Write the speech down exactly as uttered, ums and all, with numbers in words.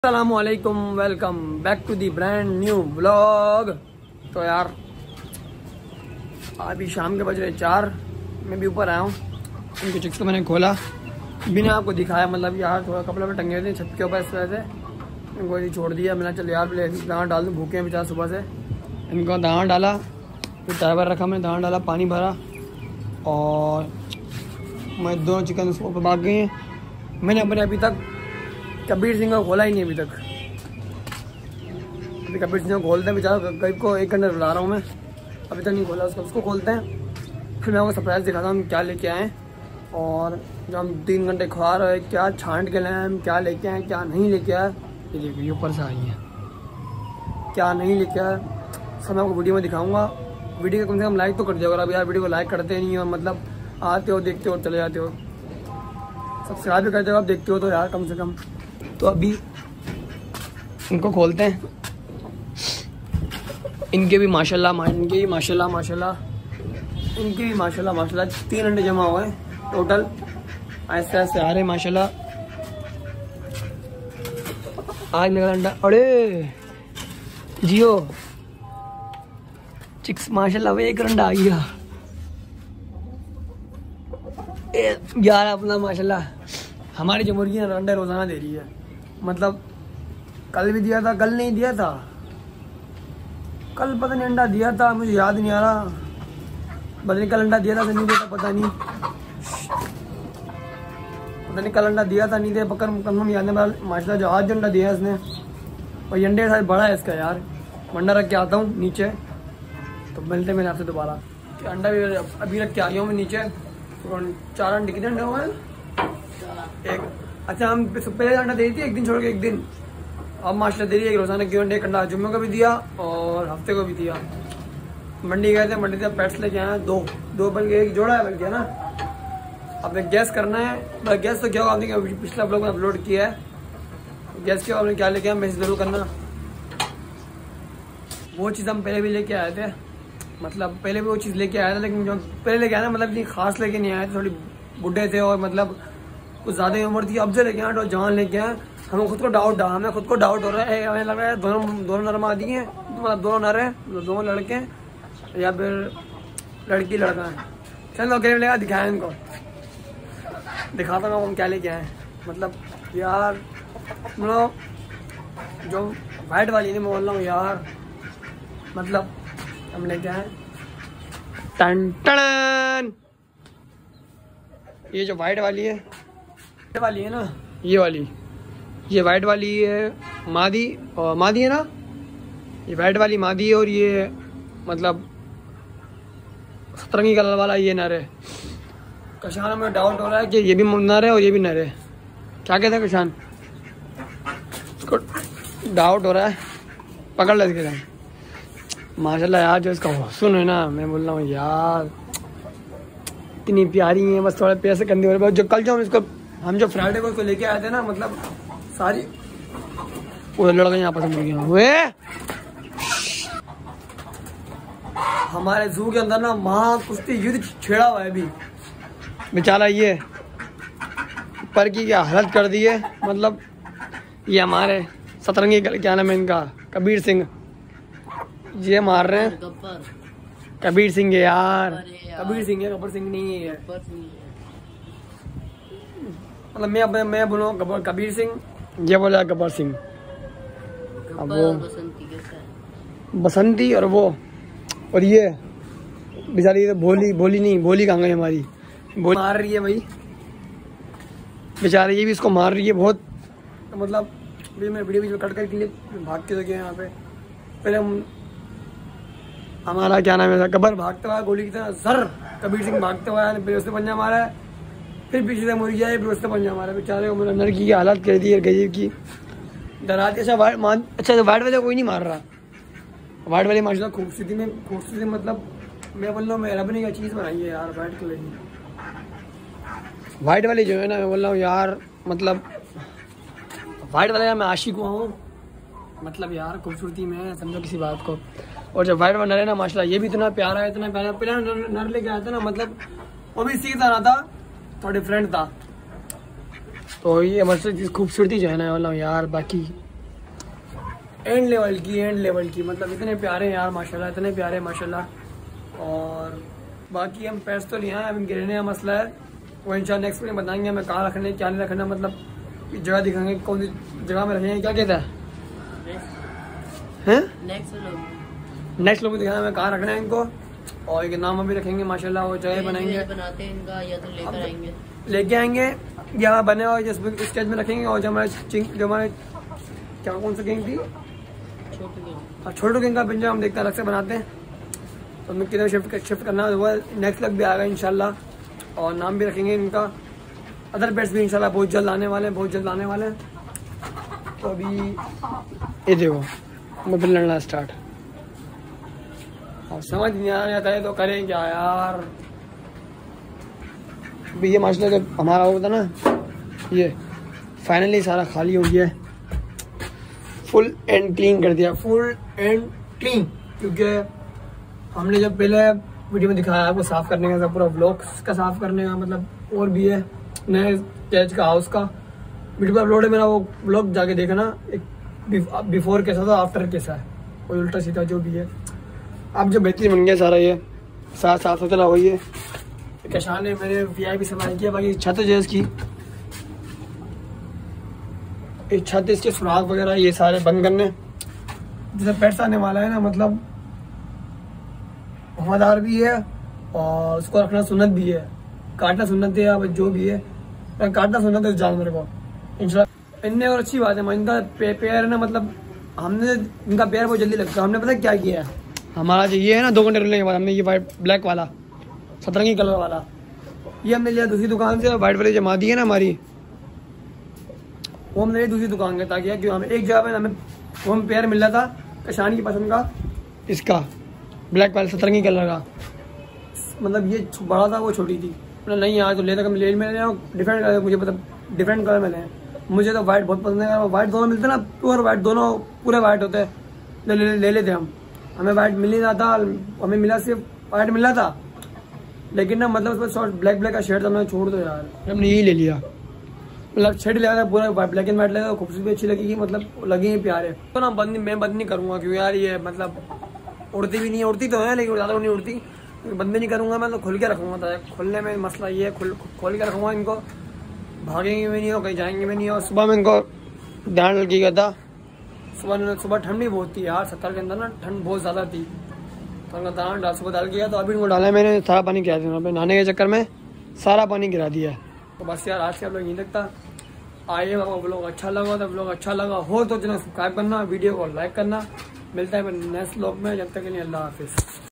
अस्सलामुअलैकुम, welcome back to the brand new vlog. तो यार अभी शाम के बज रहे चार, मैं भी ऊपर आया हूँ। इनके चिक्स को मैंने खोला, बिना आपको दिखाया, मतलब यार थोड़ा कपड़े में टंगे थे छत के ऊपर, इस वजह से इनको ही छोड़ दिया। मैंने चल यार दाना डाल दूँ, भूखे हैं बेचारा सुबह से। इनको दाना डाला, फिर ड्राइवर रखा, मैंने दाना डाला, पानी भरा और मैं दोनों चिकन उसके ऊपर भाग गई हैं। मैंने अपने अभी तक कबीर सिंह को खोला ही नहीं अभी तक। अभी कबीर सिंह को खोलते हैं, बेचारा गरीब को एक घंटे बुला रहा हूँ मैं, अभी तक नहीं खोला उसको। उसको खोलते हैं, फिर मैं आपको सरप्राइज़ दिखाता हूँ हम क्या लेके आए। और जो हम तीन घंटे खुआ रहे हैं, क्या छांट के लाए हम, क्या लेके आए क्या नहीं लेके आए, ये देखिए ऊपर से आई है, क्या नहीं लेके आए सब मैं आपको वीडियो में दिखाऊँगा। वीडियो को कम से कम लाइक तो कर दिया अगर अब यार वीडियो को लाइक करते नहीं हो, मतलब आते हो देखते हो चले जाते हो, सब्सक्राइब भी करते हो आप देखते हो तो यार कम से कम। तो अभी इनको खोलते हैं। इनके भी माशाल्लाह इनके भी माशाल्लाह माशाल्लाह इनके भी माशाल्लाह माशाल्लाह तीन अंडे जमा हुए हैं टोटल, ऐसे ऐसे आ रहे माशाल्लाह। आज मेरा अंडा, अरे जियो चिक्स माशाल्लाह वो एक अंडा आ गया यार अपना माशाल्लाह। हमारी जो मुर्गी अंडे रोजाना दे रही है, मतलब कल भी दिया था, कल नहीं दिया था, कल पता नहीं अंडा दिया था, मुझे याद नहीं आ रहा, पता नहीं कल अंडा दिया था नहीं दिया था, पता नहीं पता नहीं कल अंडा दिया था नहीं दिया, पकड़ कन्फर्म याद है माशाल्लाह। जो आज जो अंडा दिया है इसने, और ये अंडे शायद बड़ा है इसका यार। अंडा रख के आता हूँ नीचे, तो मिलते मैंने आपसे दोबारा। अंडा भी अभी रख के आ गया हूँ मैं नीचे। चार अंडे कितने अंडे हुए एक, अच्छा हम पहले अंडा दे दी थी एक दिन छोड़ के एक दिन, अब माशाल्लाह दे रही है रोजाना की अंडे। अंडा जुम्मे को भी दिया और हफ्ते को भी दिया। मंडी गए थे, मंडी से पेट्स लेके आए दो दो बल्कि एक जोड़ा है बल्कि, है ना। अब गैस करना है, गैस तो क्या होगा आपने पिछला ब्लॉग में अपलोड किया है। गैस के आपने क्या लेके आया मैसेज जरूर करना। वो चीज़ हम पहले भी लेके आए थे, मतलब पहले भी वो चीज़ लेके आया था, लेकिन जो पहले लेके आया ना मतलब इतनी खास लेके नहीं आए थे, थोड़ी बुढ़े थे और मतलब कुछ ज़्यादा ही उम्र थी। अब जो लेके आए तो जवान लेके आए, हमें खुद को डाउट डाउट हमें खुद को डाउट हो रहा है, हमें लग रहा है दोनों दोनों नर आदि हैं, मतलब दोनों नर हैं, दोनों लड़के हैं या फिर लड़की लड़का है। चलो क्या मिलेगा दिखाएं इनको, दिखाता हूँ हम क्या लेके आए। मतलब यार मतलब जो वाइट वाली नहीं मैं बोल रहा हूँ यार, मतलब हम लेके आए टन टन। ये जो वाइट वाली है, ये वाली है ना, ये वाली, ये वाइट वाली है मादी, और मादी है ना, ये वाइट वाली मादी है, और ये मतलब सतरंगी कलर वाला ये नर है। कशान में डाउट हो रहा है कि ये भी नर है और ये भी नर है, क्या कहते हैं कशान, उसको डाउट हो रहा है, पकड़ ले इसके साथ। माशाल्लाह यार जो इसका हुस्न है ना, मैं बोल रहा हूँ यार इतनी प्यारी है, बस थोड़े पैसे कंधे हो रहे। जो कल जो हम इसको हम जो फ्राइडे को इसको लेके आए थे ना, मतलब सारी वो लड़के यहाँ पर मुर्गियाँ हुए हमारे जू के अंदर ना, वहाँ कुश्ती युद्ध छेड़ा हुआ है अभी। बेचारा ये पर की क्या हालत कर दी है, मतलब ये हमारे सतरंगी क्या नाम है इनका, कबीर सिंह, ये मार रहे हैं। कबीर सिंह है यार, कबीर सिंह है, गब्बर सिंह नहीं है। मतलब मैं मैं बोलूँ कबीर सिंह, ये बोला गब्बर सिंह। अब वो बसंती और वो और ये बेचारी तो भोली भोली नहीं भोली कहाँ गई हमारी, भोली मार रही है भाई बेचारी, ये भी इसको मार रही है बहुत। तो मतलब मैं वीडियो वीडियो कट करके लिए भागते हो गए यहाँ पे। पहले हम हमारा क्या नाम है गब्बर भागते हुआ गोली की तरह सर, कबीर सिंह भागते हुआ फिर उसने पंजा मारा है, फिर पीछे से मुर्गी आई, फिर उसने पंजा मारा। बेचारे को मतलब लड़की की हालत कर दी है गरीब की, डराती। अच्छा वाइट मान अच्छा वाइट वाले कोई नहीं मार रहा, वाइट वाली माशाल्लाह खूबसूरती में खूबसूरती मतलब मैं बोल रहा हूँ रब ने क्या चीज़ बनाई है यार वाइट कलर की। वाइट वाली जो है ना, मैं बोल रहा हूँ यार, मतलब वाइट वाले मैं आशिक हुआ हूँ, मतलब यार खूबसूरती में समझो किसी बात को। और जब वाइट वाला नर है ना माशाल्लाह, ये भी इतना प्यारा है, इतना प्यारा। पहले नर लेके आया था ना, मतलब वो भी सीखता रहा था, थोड़ा डिफरेंट था। तो ये बस खूबसूरती जो है ना, मतलब यार बाकी एंड लेवल की एंड लेवल की, मतलब इतने प्यारे हैं यार माशाल्लाह, इतने प्यारे माशाल्लाह। और बाकी हम पैसे तो लिया है, अभी गिरने का मसला है, वो इंशाल्लाह नेक्स्ट में बताएंगे हमें कहाँ रखने क्या नहीं रखना, मतलब जगह दिखाएंगे कौन सी जगह में रखेंगे। क्या कहता है नेक्स्ट लोग दिखाना हमें कहाँ रखना है इनको, और एक नाम भी रखेंगे माशाल्लाह, वो जगह बनाएंगे बनाते हैं इनका, या तो लेकर आएंगे लेके आएंगे यहाँ बने हुए जिस स्टेज में रखेंगे। और जो हमारे चिंग जो हमारे क्या कौन सी गेंग थी, और छोटू गेंग का पिंजरा हम देखते हैं अलग से बनाते हैं, तो हमें किधर शिफ्ट शिफ्ट करना है, वो नेक्स्ट लग भी आएगा इंशाल्लाह। और नाम भी रखेंगे इनका, अदर पेट्स भी इंशाल्लाह बहुत जल्द आने वाले हैं, बहुत जल्द आने वाले हैं। तो अभी ये देखो मैं फिर लड़ना स्टार्ट, अब समझ नहीं आ जाता है तो करें क्या यार। अभी ये माशाल्लाह जब हमारा होता ना, ये फाइनली सारा खाली हो गया है, फुल एंड क्लीन कर दिया, फुल एंड क्लीन, क्योंकि हमने जब पहले वीडियो में दिखाया आपको साफ करने का, पूरा ब्लॉक्स का साफ करने का, मतलब और भी है नए कैच का हाउस का वीडियो पर अपलोड है मेरा, वो ब्लॉग जाके देखना, एक बिफोर कैसा था आफ्टर कैसा है, कोई उल्टा सीधा जो भी है। अब जो बेहतरीन बन गया सारा, ये साथ साफ सुथरा हुई है, कशान ने मैंने वी आई पी सामान किया। बाकी छत जो है इसकी, एक छत इसके सुराख वगैरह ये सारे बंद करने, जैसे पेट्स आने वाला है ना, मतलब वफादार भी है और उसको रखना सुन्नत भी है, काटना सुन्नत है, अब जो भी है काटना सुन्नत है उस जानवर को इंशाल्लाह। इनने और अच्छी बात है, इनका पे, पैर है ना, मतलब हमने इनका पैर बहुत जल्दी लगता है। हमने पता क्या किया है, हमारा जो ये है ना दो घंटे रुकने के बाद हमने ये वाइट ब्लैक वाला सतरंगी कलर वाला ये हमने लिया दूसरी दुकान से, वाइट वाली जमा दी है ना हमारी, वो हमने लिया दूसरी दुकान के, ताकि क्यों हमें एक जगह पे हमें वो हमें पेयर मिल रहा था कशान की पसंद का, इसका ब्लैक वाला सतरंगी कलर का, मतलब ये बड़ा था वो छोटी थी, मतलब नहीं यहाँ तो लेता ले मैंने डिफरेंट कलर, मुझे मतलब डिफरेंट कलर में लें, मुझे तो वाइट बहुत पसंद है, वाइट दोनों मिलते ना, प्योर वाइट दोनों पूरे वाइट होते हैं, ले, ले, ले लेते हम। हमें वाइट मिल नहीं रहा था, हमें मिला सिर्फ वाइट मिल रहा था, लेकिन ना मतलब उसमें शॉर्ट ब्लैक ब्लैक का शेड था, मैं छोड़ दो यार, हमने यही ले लिया, मतलब शेड लिया था पूरा ब्लैक एंड वाइट लगा, खूबसूरत भी अच्छी लगेगी, मतलब लगे प्यारे। तो ना बंद मैं बंद नहीं करूँगा, क्योंकि यार ये मतलब उड़ती भी नहीं, उड़ती तो है लेकिन ज़्यादा नहीं उड़ती, बंद नहीं करूँगा मैं, तो खुल के रखूँगा। खुलने में मसला ये है, खुल खोल के रखूँगा इनको, भागेंगे भी नहीं और कहीं जाएंगे भी नहीं। और सुबह में इनको ध्यान रखिएगा था, सुबह सुबह ठंड भी बहुत थी यार, सत्तर के अंदर ना ठंड बहुत ज़्यादा थी, तो उनका दाना डाल सुबह डाल गया, तो अभी इनको डाला मैंने, सारा पानी गिरा दिया, पे नहाने के चक्कर में सारा पानी गिरा दिया। तो बस यार आज से आप लोग यहीं तक था, आइए आपको ब्लॉग अच्छा लगा तो ब्लॉग अच्छा लगा हो तो चैनल सब्सक्राइब करना, वीडियो को लाइक करना। मिलता है नेक्स्ट ब्लॉग में, जब तक के लिए अल्लाह हाफिज़।